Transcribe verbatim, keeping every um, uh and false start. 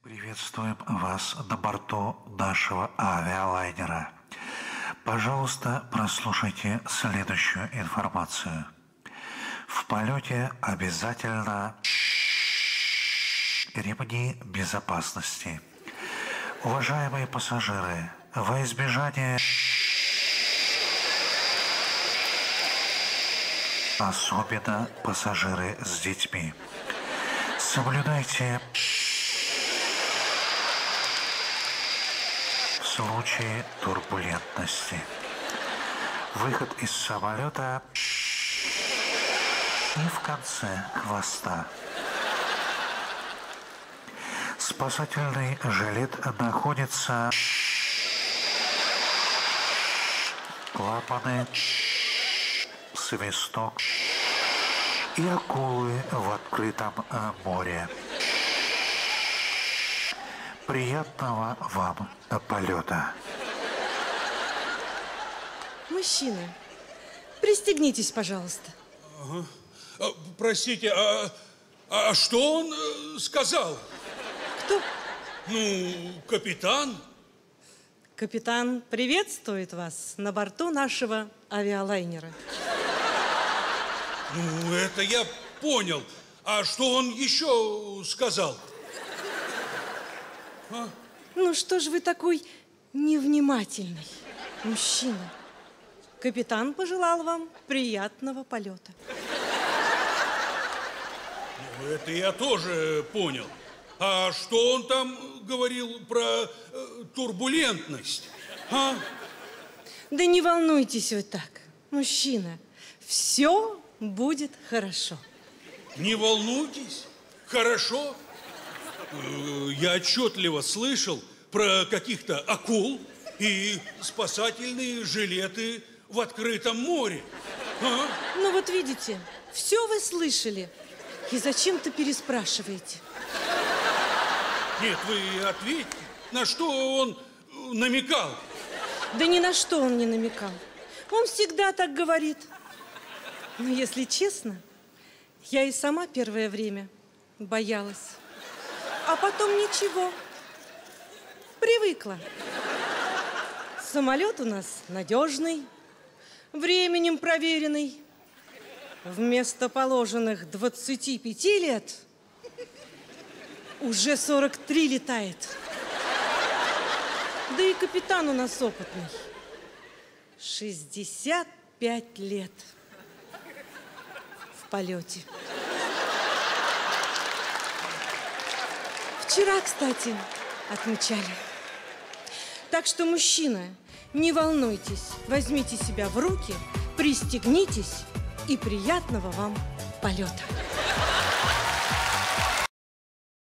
Приветствуем вас на борту нашего авиалайнера. Пожалуйста, прослушайте следующую информацию. В полете обязательно ремни безопасности. Уважаемые пассажиры, во избежание, особенно пассажиры с детьми, соблюдайте в случае турбулентности. Выход из самолета и в конце хвоста. Спасательный жилет находится, клапаны, свисток и акулы в открытом море. Приятного вам полета. Мужчина, пристегнитесь, пожалуйста. Ага. А, простите, а, а что он э, сказал? Кто? Ну, капитан. Капитан приветствует вас на борту нашего авиалайнера. Ну, это я понял. А что он еще сказал? А? Ну, что ж вы такой невнимательный, мужчина? Капитан пожелал вам приятного полета. Ну, это я тоже понял. А что он там говорил про э, турбулентность? А? Да не волнуйтесь вы так, мужчина. Все будет хорошо. Не волнуйтесь. Хорошо. Я отчетливо слышал про каких-то акул и спасательные жилеты в открытом море. А? Ну вот видите, все вы слышали. И зачем-то переспрашиваете. Нет, вы ответьте, на что он намекал? Да ни на что он не намекал. Он всегда так говорит. Но если честно, я и сама первое время боялась. А потом ничего. Привыкла. Самолет у нас надежный, временем проверенный. Вместо положенных двадцати пяти лет уже сорок три летает. Да и капитан у нас опытный. шестьдесят пять лет в полете. Вчера, кстати, отмечали. Так что, мужчина, не волнуйтесь, возьмите себя в руки, пристегнитесь и приятного вам полета.